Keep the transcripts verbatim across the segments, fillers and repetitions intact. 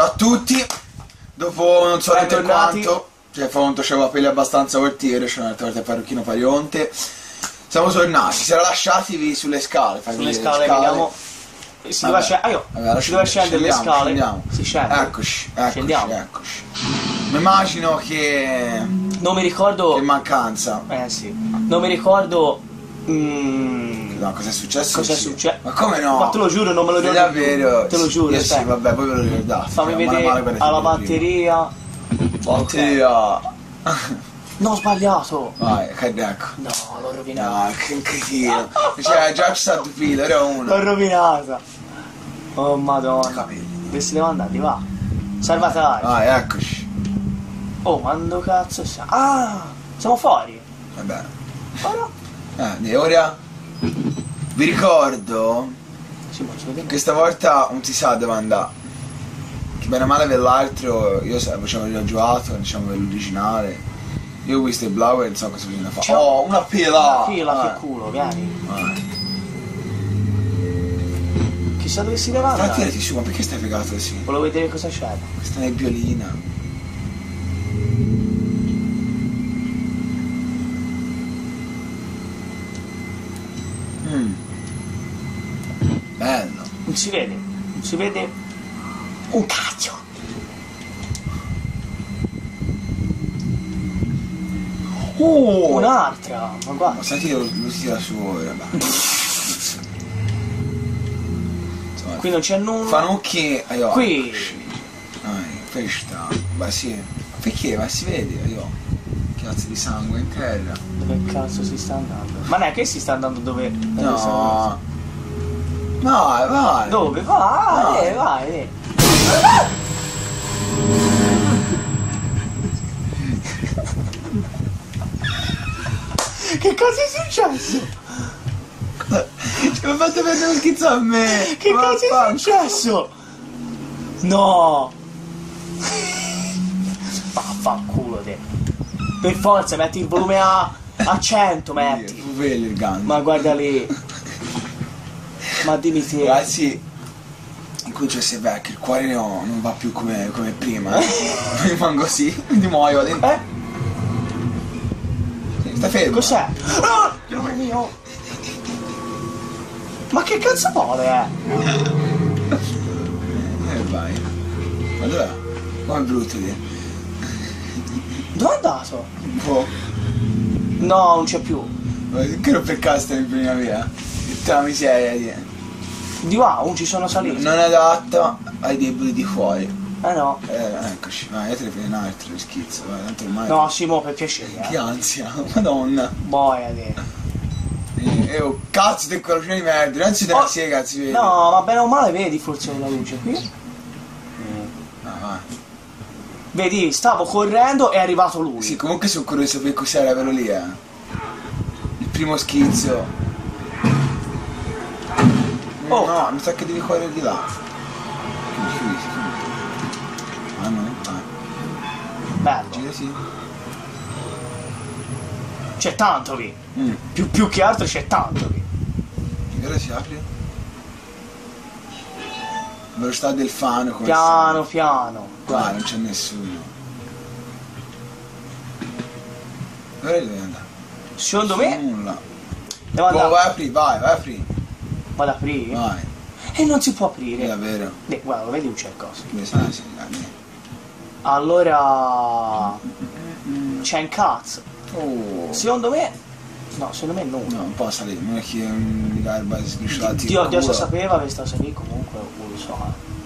Ciao a tutti, dopo non so neanche quanto, cioè quanto c'avevo capelli abbastanza cortieri, c'è una volta il parrucchino Parionte. Siamo tornati, si era lasciativi sulle scale, fai sulle vedere scale, le scale. vediamo. Si doveva scendere, ah, io, Vabbè, si doveva scendere le scale, scendiamo. si scende. Eccoci, eccoci, Scendiamo. eccoci. Mi immagino che... Non mi ricordo... Che mancanza. Eh sì, non mi ricordo... Mm, No, cosa è successo? cosa è Sì. successo? Ma come no? Ma te lo giuro, non me lo ricordo. È davvero? Te lo giuro, Io sì, aspetta. vabbè, poi ve lo ricordate. Fammi Male male vedere quelle alla prima. batteria. Batteria. No, ho sbagliato. Vai, che ecco. No, l'ho rovinata. No, che cretino. Cioè, già ci sta due filo, era uno. L'ho rovinata. Oh madonna. Capelli. Dove si devo andare? Di qua. Salvataggio. Vai, eccoci. Oh, quando cazzo siamo? Ah, siamo fuori. Vabbè. Ora? Eh, e ora vi ricordo Sì, ma ci vediamo. che stavolta non si sa dove andare. Che bene o male per l'altro, io facevo già giocato, diciamo per l'originale. Io ho visto il blau e non so cosa bisogna fare. Ciao. Oh, una pila! Fila, Eh. che culo, vieni. Vai. Chissà dove si deve Dai, andare. tirati su, ma perché stai piegato così? Volevo vedere cosa c'era. Questa nebbiolina. Mm. Bello. Non si vede. Non si vede un cazzo. Oh! Un'altra. Ma guarda. Ma senti, lo, lo si tira su ora, va. Insomma, Qui non c'è nulla. Fanucchi, io. Qui. Dai, questa. Ma sì. Perché? Ma si vede, io. Cazzo di sangue in terra. Dove cazzo si sta andando? Ma non è che si sta andando dove... dove sta No. Vai, vai. andando? Dove? Vai, Vai. vai, vai. Che cosa è successo? Ci mi ha fatto prendere uno schizzo a me. Che cosa è Vaffanculo. successo? No! Vaffanculo te. Per forza metti il volume a, a cento, metti. Fu quello il ganzo. Ma guarda lì. Ma dimmi te. Ragazzi, incomincio a essere vecchio, il cuore no, non va più come, come prima. Eh. Rimango così, quindi muoio dentro. Eh? Sì, stai fermo. Cos'è? Ah! Dio mio! Ma che cazzo vuole, eh? E vai. Ma dov'è? Come è brutto lì. Dove è andato? Boh. No, non c'è più. Che non per caso stai in prima via? Tutta la miseria lì. Di qua, non ci sono saliti. Non è adatta ai deboli di fuori. Eh no. Eh, eccoci, vai, io te ne fai un altro schizzo, vai, tanto ormai. No, Simo, per piacere. Che Eh. ansia, madonna. Boia te. E oh, cazzo di corruzione di merda, non si te Oh, la siega, cazzo vedi. No, ma bene o male vedi forse la luce qui? Ah, vai. Vedi, stavo correndo e è arrivato lui. Sì, comunque sono curioso per cos'era quello lì, eh. Il primo schizzo. Oh. No, mi sa che devi correre di là. Chiudi, chiudi, chiudi. Ah no? Ah. Bello. Gira sì. C'è tanto lì. Mm. Più, più che altro c'è tanto lì. Che ora si apre? Velocità del fano come Piano, piano. Ah, Guarda. non c'è nessuno. Ora dove andare? Secondo me Nulla. devo Oh, andare. vai a aprire, vai, vai a aprire. Vado ad aprire. Vai. E non si può È aprire. davvero. Eh, guarda, vedi un c'è cosa. Dove sai? Sì, dai. Allora. C'è un cazzo. Oh. Secondo me. No, secondo me no. No, un po' salire, non è che un garba sgrisciolati. Dio, Dio se sapeva che sta lì comunque, non lo so.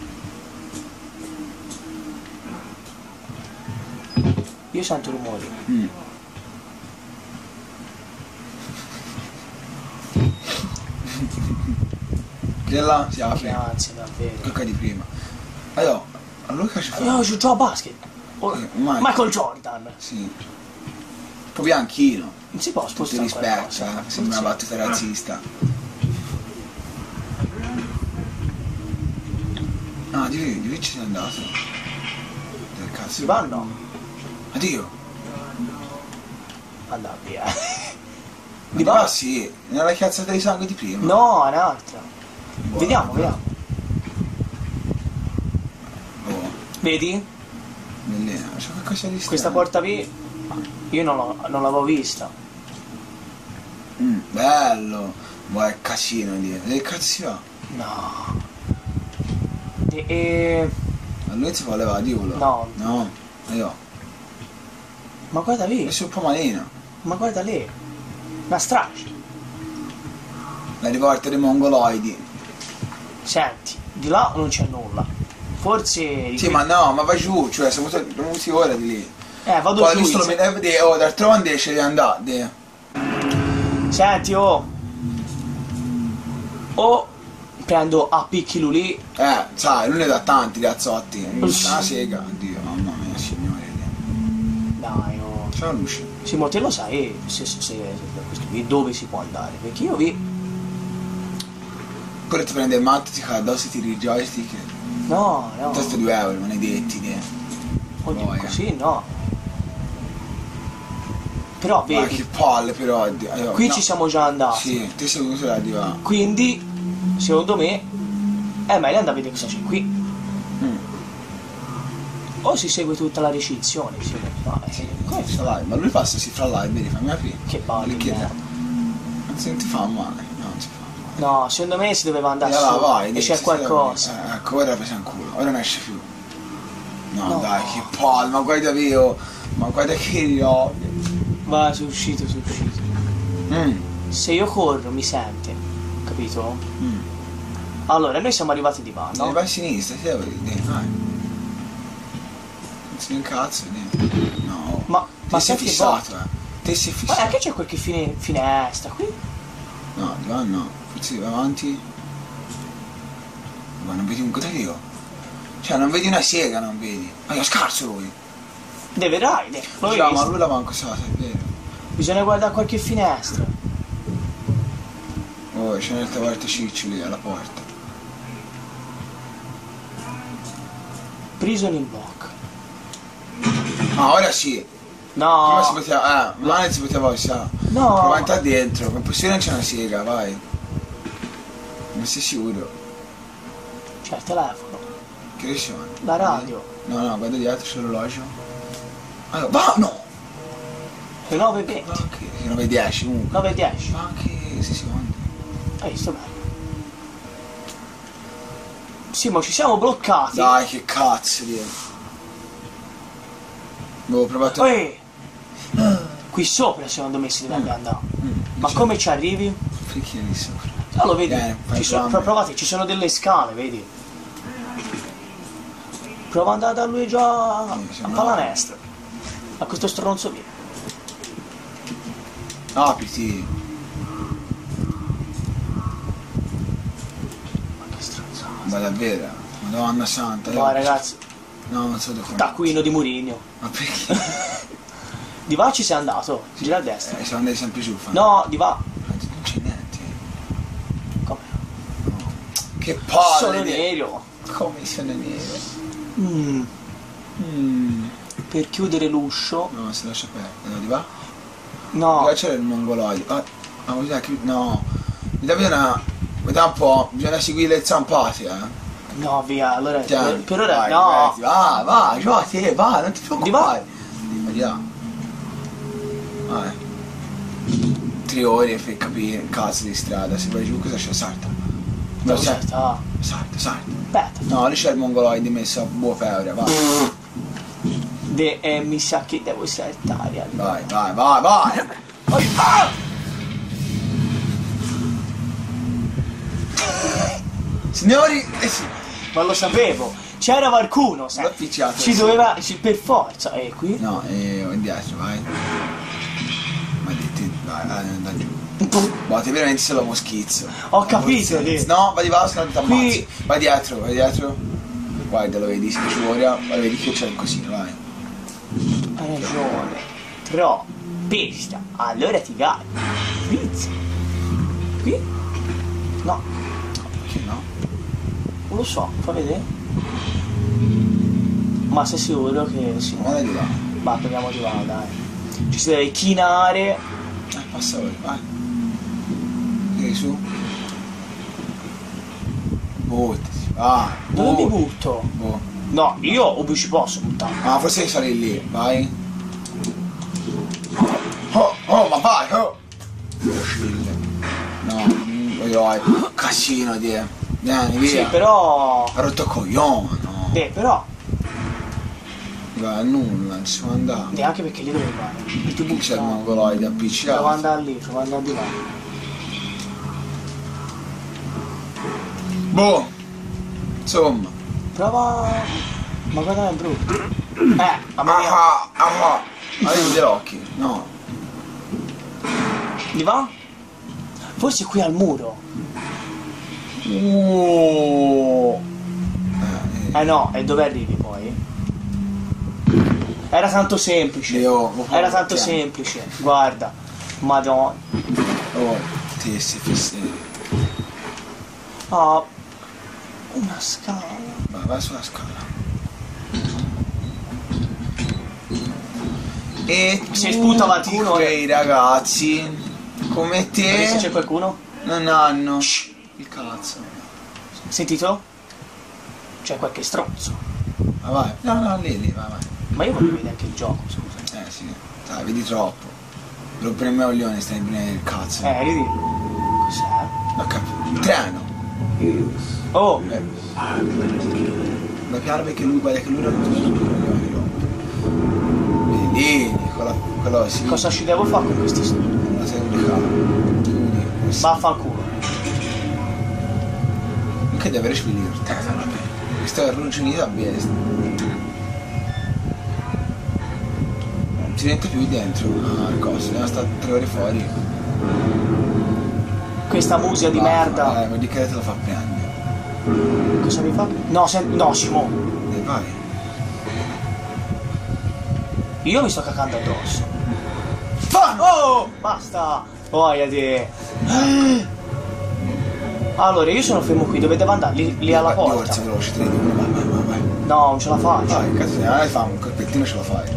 eh. Io sento rumori. Mm. Che là si apre. Grazie, davvero. Tocca di prima. Allora, allora che ci fa? Io gioco a basket. Oh, Eh, Michael. Michael Jordan. Sì. Proprio anch'io. Non si può Tutto spostare rispetto, qualcosa. eh. Sembra Sì. una battuta razzista. Ah, di lì, di lì ci sei andato. Del cazzo. Si va o no? Addio. Andava via. Di va? Sì, nella chiazzata di sangue di prima. No, è un'altra. Buono, Vediamo, buono. vediamo. Oh. Vedi? Bellina, c'è qualcosa di strano. Questa porta qui io non, l'ho- non l'avevo vista. Mm, bello. Boh, è casino lì. Che cazzo si va? No. E, e... Ma lui si fa levare di culo? No. No. Io. Ma guarda lì, È sul pomalino. ma guarda lì. Una strage. La rivolta dei mongoloidi. Senti, di là non c'è nulla. Forse... di Sì, qui- ma no, ma va giù, cioè siamo stati venuti ora di lì. Eh, vado Poi giù. visto lo insieme- mi deve dire, oh, d'altronde ce li andare. de. Senti, oh. O prendo a picchi lui lì. Eh, sai, lui ne dà tanti cazzotti. Uff. Una sega, oddio, mamma mia, signore. Dai, oh. C'è la luce. Simo, te lo sai se, se, se, se questo qui dove si può andare? Perché io vi... Pure ti prende il matto, ti cade addosso e ti tiri il joystick. No, no. Testo due euro, maledetti, de. Oddio, Boia. così no. Però Ma vedi, che palle però. oddio, io- qui no. ci siamo già andati. Sì, te sei venuto là di là. Quindi, secondo me, è meglio andare a vedere cosa c'è qui. Mm. O si segue tutta la recinzione. Sì, ma, eh, come- Sì, vai, ma lui passa si fra là e vedi, fammi aprire. Che palle Lì di che merda. non si non ti fa male, no, non si fa male. No, secondo me si doveva andare E allora su. vai, E dai, c'è si qualcosa. serve. Eh, ecco, ora la presa in culo, ora non esce più. No, No. dai, che palle, ma guarda io, ma guarda che io. Va, sei uscito, sei uscito. Mm, Se io corro mi sente, capito? mm. Allora, noi siamo arrivati di là, No? no? Vai a sinistra, ti devo dire, vai. Non si incazzo, niente. No. Ma, Te ma sei senti fissato, eh. Te sei Ma fissato. è che c'è qualche fine, finestra qui? No, di là no. Forse vai avanti. Ma non vedi un codario? Cioè, non vedi una sega, non vedi. Ma io scarso lui. Deve ride, lo Già, vedi? ma lui la manco sa, è vero. Bisogna guardare qualche finestra. Oh, c'è un'altra volta ciccio lì alla porta. Prison in block. Ah, ora sì. No, Prima si poteva. Eh, là non si poteva usare. no. Prova entrare dentro, ma possibile non c'è una sega, vai. Non sei sicuro. C'è il telefono, Che ore sono? la radio. No, no, guarda dietro, c'è l'orologio. Allora, va, no! Le nove e venti, Ma che? Che nove e dieci comunque. nove e dieci. Ma che sei secondi? Hai visto bene? Sì, ma ci siamo bloccati. Dai, che cazzo di. Boh, provato. Ehi, qui sopra secondo me si dovrebbe andare. Mm, Ma dice- come ci arrivi? Fricchia lì sopra. Ah, lo vedi? Bene, fai Ci sono, gambe. provate, ci sono delle scale, vedi? Prova ad andare da lui già Sì, a sembra- pallanestra. A questo stronzo lì. Apriti. Ma che stronzata. Ma davvero? Madonna santa. No, io- ragazzi, No, non so dove fare. taccuino di Murigno. Ma perché? Di va ci sei andato? Gira a destra. Eh, siamo andati sempre giù, fa. No, di va. Non c'è niente. Come? Che palle. Sono di- nero. Come sono nero? Mm, Mm. per chiudere l'uscio. No, si lascia aperto. No, di va? No. Qua c'era il mongoloide. Ah, ah, vuoi dire che- no. Mi dà una. Mi dà un po'. Bisogna seguire le zampate, eh. No, via, allora Tieni, per, per ora vai, no. diverti, Va, va, già te, va, non ti preoccupare. Di va di là. Vai. Tre ore per capire il cazzo di strada. Se vai giù cosa c'è? Salta. No, Dove salta, sta? salta, salta. Aspetta. No, lì c'è il mongoloide messo a buo peore, vai. De, eh, mi sa che devo saltare. allora. Vai, vai, vai, vai. Vai. Ah! Signori, eh sì. Ma lo sapevo. C'era qualcuno, L'ho sai. appicciato. Ci sì. doveva. ci- per forza. E qui? No, e indietro, vai. Ma dite, vai, vai, da giù. Ma te veramente se lo schizzo. Ho capito, Sì. sì. No, vai di va, se no ti ammazzi. Qui- Vai dietro, vai dietro. Guarda, lo vedi, si ci vuole, vai, vedi che c'è così, vai. Hai ragione. Tro. Pista. Allora ti vai. Pizza. Qui? No, Perché no? non lo so, fa vedere. Ma sei sicuro che si Guarda di là. Ma proviamo di là, dai. Ci si deve chinare. Eh, passa ora, vai. Vieni su. Buttati, vai. Dove mi buttati. butto? Boh. No, io o ci posso buttare. Ah, forse sali lì, vai. Oh, oh, ma vai, oh! No, vai, casino di... Vieni, via. Sì, però... Ha rotto coglione, no? Beh, però... Va, nulla, non si può andare. Neanche perché lì dove vai? Ti Qui c'è il butta. mongoloide appiccicato. Devo andare lì, devo andare di là. Boh! Insomma. Prova... Ma guarda è brutto. Eh, a me... Ah, ah, ah. Avevo gli occhi, no. Di va? Forse qui al muro. Uh. Eh no, e dove arrivi poi? Era tanto semplice. Io- Era tanto Tieni. semplice. Guarda. Madonna. Oh, ti si fissi. Ah. Una scala. Vai, vai sulla scala. E Se spunta tutti qualcuno, quei ragazzi come Vedi se c'è te qualcuno? non hanno il cazzo. Sentito? C'è qualche stronzo. Ma vai, no, no, lì, lì, vai, vai. Ma io voglio vedere anche il gioco, scusa. Eh sì, dai, vedi troppo. Rompere il meoglione, stai bene il cazzo. Eh, ridi. Cos'è? Ma capito, il treno. Oh! Eh. Ma piano perché lui, guarda che lui era tutto il coglione, rompe. Lì, quello, quello sì. Cosa ci devo fare con questi stronzi? La sei un Chiudi. Vaffanculo. Che deve respirare? Questo è arrugginito a bestia. Non si mette più dentro al coso, ne sta tre ore fuori. Questa musica di merda. Eh, ma di che te la fa prendere? Cosa mi fa? No, se... no, Simone. E vai. Io mi sto cacando addosso. Fan! Oh! Basta! Vogliati! Allora, io sono fermo qui, dove devo andare? Lì, lì alla Vai, porta. Forza, veloce, tre, due, uno, vai, vai, vai, vai. No, non ce la faccio. Vai, cazzo, ne hai fame, un colpettino ce la fai.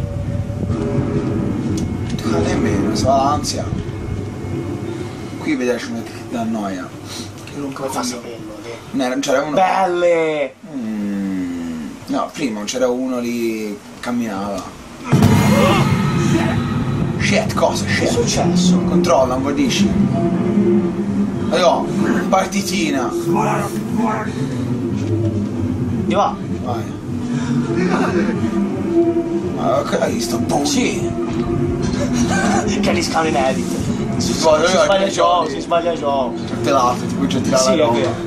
Non nemmeno, se va l'ansia. Qui vedrai c'è una che dà noia. Che non Come fa a capisco. saperlo? lì? Ne era- c'era uno. Belle! Mm, no, prima c'era uno lì che camminava. Shit, cosa? Che è Shit. successo? Controlla, non guardisci. Allora, partitina. Di va? Vai. Ma ok, hai visto? Boom. Sì. Che riscalo inedito. Si, si, Guarda, si guarda, sbaglia il guarda. gioco, si sbaglia il gioco. Te l'altro, ti puoi già tirare Sì, la è roba. vero.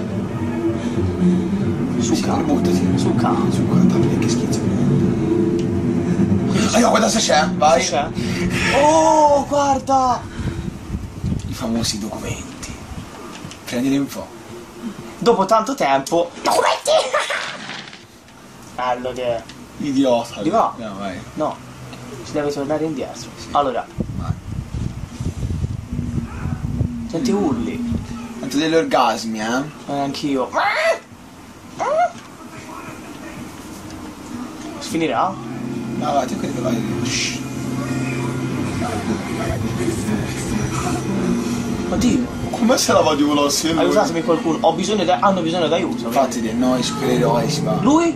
Su Sì, cazzo. buttati. Su cazzo. Su guarda, che schizzo. Allora, guarda se c'è, vai. C'è? Oh, guarda! I famosi documenti. Prendili un po'. Dopo tanto tempo. Documenti! Bello che. Idiota. Di va? No, vai. No, si deve tornare indietro. Sì. Allora, Vai. senti urli. Tanto degli orgasmi, eh? Eh, anch'io. Finirà? No, vai, ti credo, vai. Shh. Oddio, Come se la va di volossi? aiutatemi qualcuno. Ho bisogno di... hanno bisogno d'aiuto. Infatti di noi supereroi si va. Lui?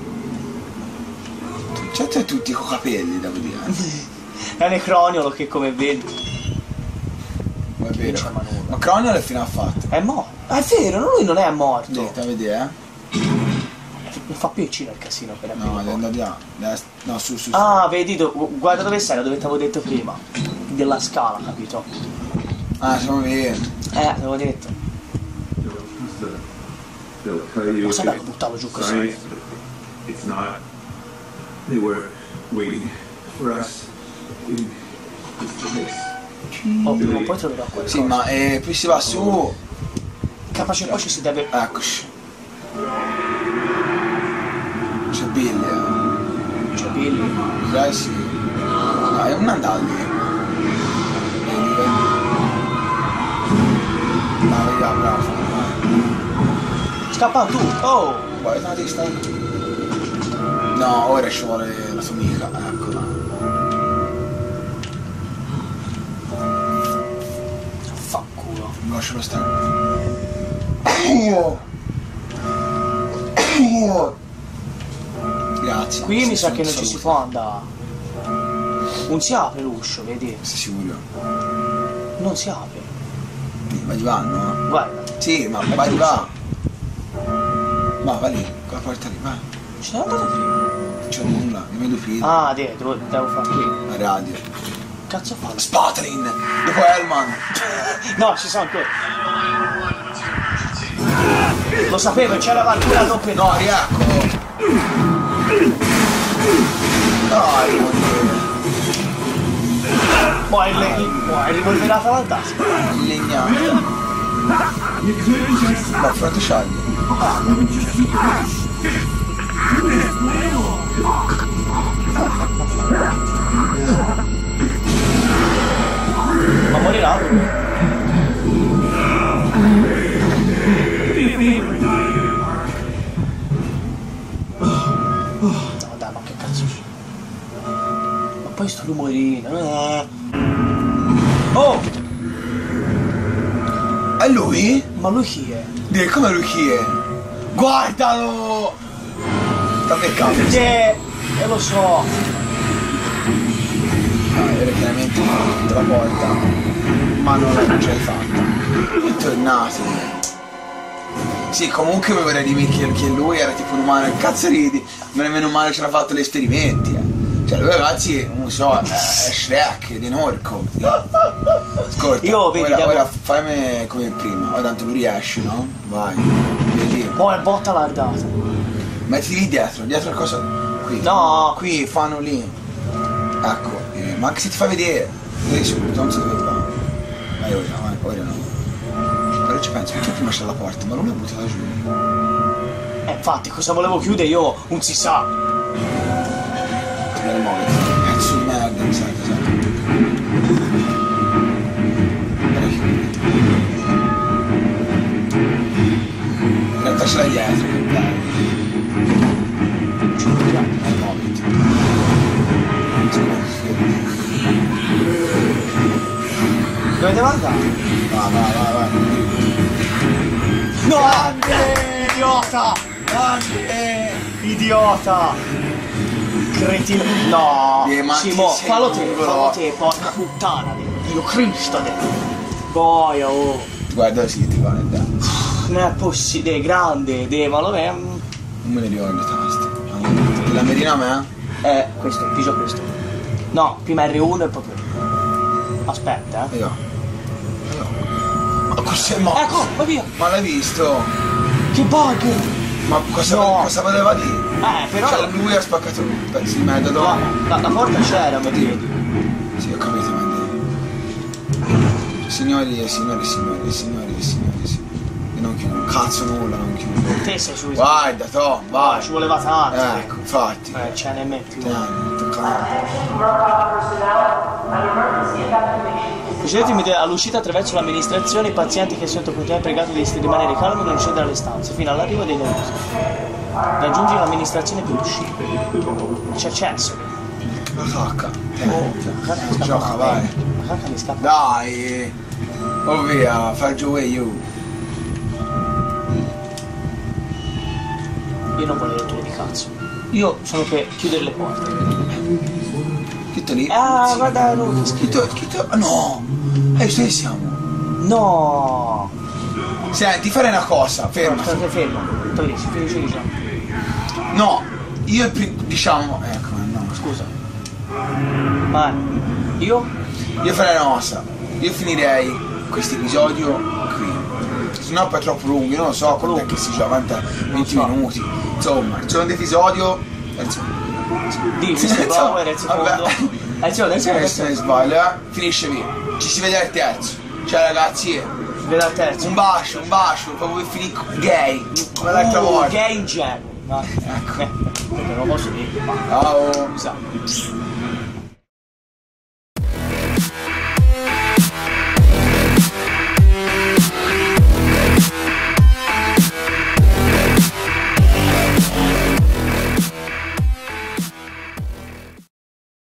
Cioè te tutti con capelli, devo dire. È necroniolo che come vedi. Ma è Non vero. c'è ma nulla. Ma Cronio è fino a fatto. È morto. È vero, lui non è morto. Dite, a vedere, eh? Non fa più il casino per No, devo aprire. andare di là. Dest- No, su, su, su. Ah, vedi, do- guarda dove sei, dove ti avevo detto prima. Della scala, capito? Ah, siamo veri. Eh, te l'avevo detto. They'll tell you Ma it's sai che buttavo giù così? science, but it's not. They were waiting for us in this place. Oh, prima o poi troverò qualcosa. Sì, ma eh, più si va su. Capace poi ci si deve... Eccoci. C'è Billy, eh. Cioè, Billy. Dai, sì. Dai, non andare lì. Vedi, vedi. No, vedi, bravo, bravo. Scappa tu! Oh! Poi no, devi stare. No, ora ci vuole la sua amica, eccola. Fanculo. Lascialo stare. Io! Io! Grazie. Qui mi sa Sì, che non ci salute. si può andare. Non si apre l'uscio, vedi? Sei sicuro? Non si apre. Ma di va, no? Guarda, Sì, ma vai di va. Ma va lì, quella porta lì, va. ci sono andato prima. Non c'è nulla, mi vedo fido. Ah, de, devo, devo fare qui. La radio. Cazzo fa? Spatlin! Dopo Hellman! No, ci sono ancora. Lo sapevo, c'era ancora la doppia. No, riecco! Dai, Poi il, il, poi il rivolverata fantastica. il legname. Ma fronte sciagli. Ma morirà lui. No dai, ma che cazzo c'è? Ma poi sto rumorino. Eh. Oh! È lui? Ma lui chi è? Dì, come lui chi è? Guardalo! Sta beccando. Eh, eh lo so. No, era chiaramente tutta la porta. Ma non l'hai già fatta. È tornato. Sì, comunque mi vorrei dire che, che lui era tipo un umano. Che cazzo ridi? Non è meno male c'era fatto gli esperimenti, eh. Cioè lui ragazzi, non so, è Shrek di Norco. Ascolta, Io, vedi, ora, devo- ora fammi come prima. Ora tanto lui riesce, no? Vai. Vedi. Poi botta lardata. Mettiti lì dietro, dietro al cosa. Qui. No. Qui fanno lì. Ecco, eh, ma anche se ti fa vedere. Vedi subito, non so dove va. Vai ora, vai, ora no. Ora ci penso, perché prima c'è la porta, ma non l'ha buttata giù. Eh, infatti, cosa volevo chiudere io? Un si sa. Prima di muoverti. Pezzo di merda, mi sa, esatto. Ora chiudi. In realtà ce l'hai dietro, che bello. Vai, muoviti. Dove devo andare? Vai, vai, vai, vai. No! Grande! Idiota! Grande! Idiota! Cretino! No! Eh, ma Simo, ti sei fallo te, duro. fallo te, porca puttana! Dio Cristo! te. Poi, oh! Guarda, sì, ti guarda, dai. Non è possibile, grande, de, ma lo è. Non me ne ricordo le taste. Allora, la merina a me? Eh, questo, pigio questo. No, prima R uno e poi quello. Aspetta, eh. Io. Io. Ma cos'è mo? Ecco, va via! Ma l'hai visto? Che bug! Ma cosa, No. cosa voleva dire? Eh, però. Cioè lui ha spaccato un pezzo di merda No, dopo. la, la porta c'era, ma vedi. Sì, ho capito, ma signori e signori e signori e signori e signori e signori. Io non chiudo un cazzo nulla, non chiudo. Te sei su. Guarda, to, vai. Ci voleva tanto. Ecco, infatti. Eh, c'è nemmeno più. Tieni, toccare. Procedetemi all'uscita attraverso l'amministrazione, i pazienti che sotto controllo pregato di rimanere calmi e non scendere alle stanze, fino all'arrivo dei nervosi. Raggiungi l'amministrazione per uscire. C'è accesso. La cacca. Oh, la cacca mi scappa. Gioca, vai. La cacca mi scappa. Dai. Oh via, fai giù e io. Io non voglio rotture di cazzo. Io sono per chiudere le porte. Scritto lì? Ah, Sì. guarda, no, che schifo. Scritto, scritto. Ah, no! Eh, dove siamo? No! Senti, fare una cosa, ferma. State fermo. Poi si finisce di già. No, io pri- diciamo. Ecco, no. Scusa. Ma io? Io farei una cosa. Io finirei questo episodio qui. Se no poi è troppo lungo, io non lo so quanto è che si gioca, quanto è? venti so. minuti. Insomma, il secondo episodio. Terzo. Di, questo è bravo, era il secondo. Vabbè. Eh, sì, adesso, Se adesso. ne sbaglia, eh? Finisce qui. Ci si vede al terzo. Ciao ragazzi, Vede al terzo. un bacio, un bacio, proprio per finire gay, come l'altra Uh, volta. Gay in genere. No. Ecco. Eh, non lo posso dire. Ciao. Scusa.